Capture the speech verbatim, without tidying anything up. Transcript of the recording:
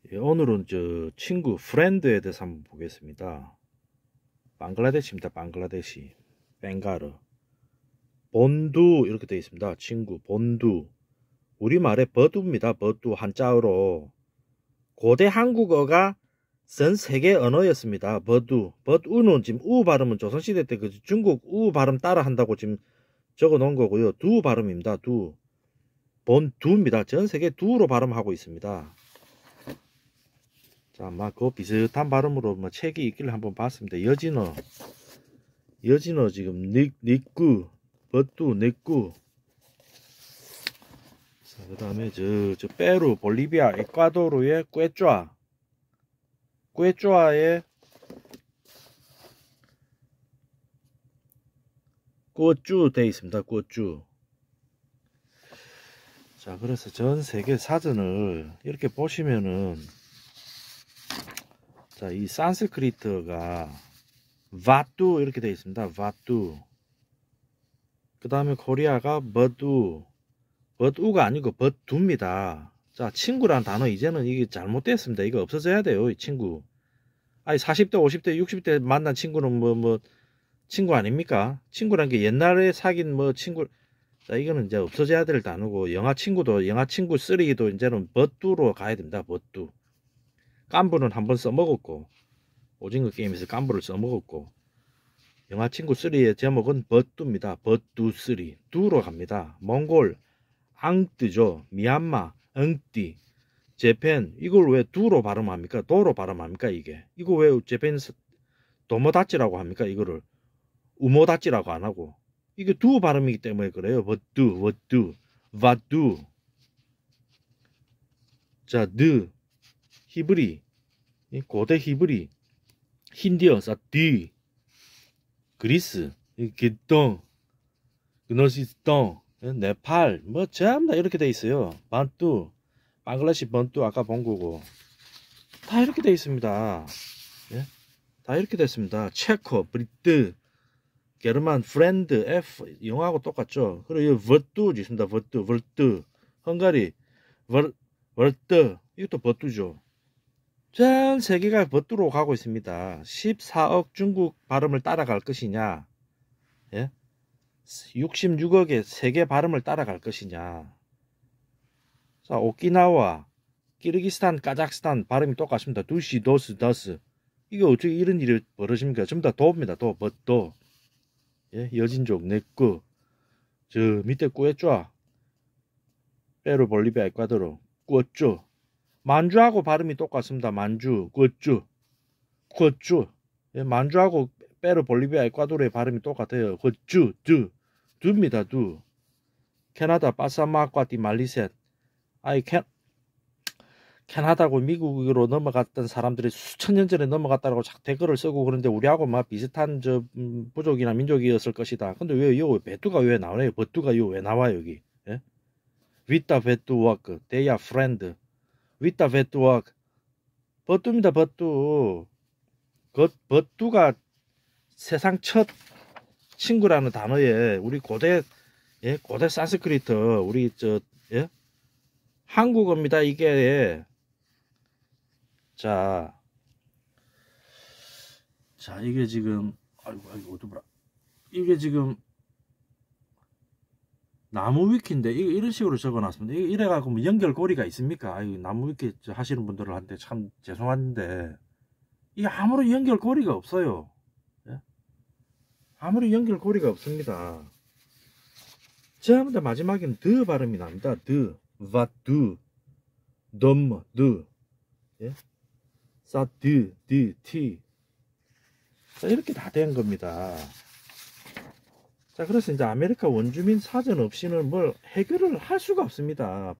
예, 오늘은 저 친구 프렌드에 대해서 한번 보겠습니다. 방글라데시입니다. 방글라데시. 벵가르. 본두 이렇게 되어 있습니다. 친구 본두. 우리말의 버두입니다. 버두 한자어로. 고대 한국어가 전 세계 언어였습니다. 버두. 버두는 지금 우 발음은 조선시대 때 그 중국 우 발음 따라 한다고 지금 적어 놓은 거고요. 두 발음입니다. 두. 본두입니다. 전 세계 두로 발음하고 있습니다. 자, 막 그 비슷한 발음으로 뭐 책이 있길래 한번 봤습니다. 여진어, 여진어 지금 닉 닉구, 버뚜, 닉구. 자, 그다음에 저 저 페루, 볼리비아, 에콰도르의 꿰쪼아, 꿰쪼아의 꼬쭈 돼 있습니다. 꼬쭈. 자, 그래서 전 세계 사전을 이렇게 보시면은. 자, 이 산스크리트가 바뚜 이렇게 되어 있습니다. 바뚜. 그 다음에 코리아가 버두. 버두가 아니고 버두입니다. 자, 친구란 단어 이제는 이게 잘못됐습니다. 이거 없어져야 돼요, 이 친구. 아니, 사십 대, 오십 대, 육십 대 만난 친구는 뭐, 뭐, 친구 아닙니까? 친구란 게 옛날에 사귄 뭐 친구. 자, 이거는 이제 없어져야 될 단어고, 영화 친구도, 영화 친구 쓰리도 이제는 버두로 가야 됩니다. 버두. 깐부는 한번 써먹었고, 오징어 게임에서 깐부를 써먹었고, 영화 친구 쓰리의 제목은 버두입니다. 버두 쓰리. 두로 갑니다. 몽골, 앙뜨죠. 미얀마, 엉띠, 재팬. 이걸 왜 두로 발음합니까? 도로 발음합니까? 이게. 이거 왜 재팬 도모다찌라고 합니까? 이거를 우모다찌라고 안 하고. 이게 두 발음이기 때문에 그래요. 버두, 버두, 바두. 자, 느. 히브리, 고대 히브리, 힌디어, 사띠, 그리스, 기똥, 그노시스똥, 네팔, 뭐 전부 다 이렇게 돼 있어요. 반뚜, 방글라시 번뚜 아까 본 거고 다 이렇게 돼 있습니다. 예? 다 이렇게 됐습니다. 체코, 브리트, 게르만, 프렌드, F 영어하고 똑같죠. 그리고 버뚜 있습니다. 버뚜, 버뚜, 헝가리, 버, 버뚜 이것도 버뚜죠. 전 세계가 버뚜로 가고 있습니다. 십사억 중국 발음을 따라갈 것이냐, 예? 육십육억의 세계 발음을 따라갈 것이냐. 자, 오키나와, 키르기스탄, 카자흐스탄 발음이 똑같습니다. 두시, 도스, 더스. 이게 어떻게 이런 일이 벌어집니까? 전부 다 도입니다. 도, 버도. 예? 여진족, 네꺼. 저 밑에 꾸에쪼. 페루, 볼리비아, 에콰도르, 꾸어쪼. 만주하고 발음이 똑같습니다. 만주, 꾸어쪼. 꾸어쪼. 예? 만주하고 페루, 볼리비아, 에콰도르의 발음이 똑같아요. 꾸어쪼, 두. 두입니다. 두. 캐나다, 파사마과티, 말리셋. 아이, 캐, 캐나다고 미국으로 넘어갔던 사람들이 수천 년 전에 넘어갔다고 댓글을 쓰고 그런데 우리하고 막 비슷한 저 음, 부족이나 민족이었을 것이다. 근데 왜 요 베뚜가 왜 나오나요? 버뚜가 요 왜 나와요 여기? 예? 위타 베뚜워크, 데야 프렌드, 위타 베뚜워크, 버뚜입니다. 버뚜. 그 버뚜가 세상 첫 친구라는 단어에 우리 고대 예? 고대 산스크리트 우리 저 예? 한국어입니다. 이게. 자, 자 이게 지금 아이고 아이고 어두더라. 이게 지금 나무 위키인데 이거 이런 식으로 적어놨습니다. 이거 이래갖고 뭐 연결고리가 있습니까? 아이고, 나무 위키 하시는 분들한테 참 죄송한데 이게 아무런 연결고리가 없어요. 예? 아무런 연결고리가 없습니다. 전부 다 마지막에는 드 발음이 납니다. 드, 바두, 덤, 드, 예? 사, 드, 드, 티. 자, 이렇게 다 된 겁니다. 자, 그래서 이제 아메리카 원주민 사전 없이는 뭘 해결을 할 수가 없습니다.